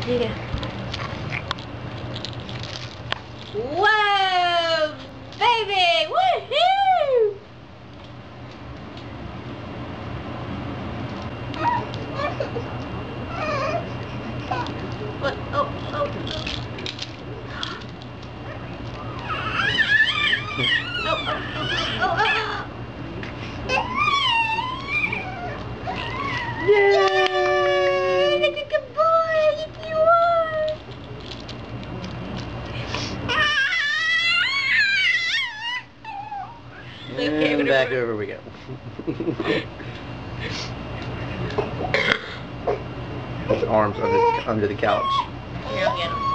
Yeah. Whoa, baby! Woohoo! What? Oh, oh, oh. Yay! Look at good boy! Yes, you are! And back over we go. Arms under the couch. Here, I'll get him.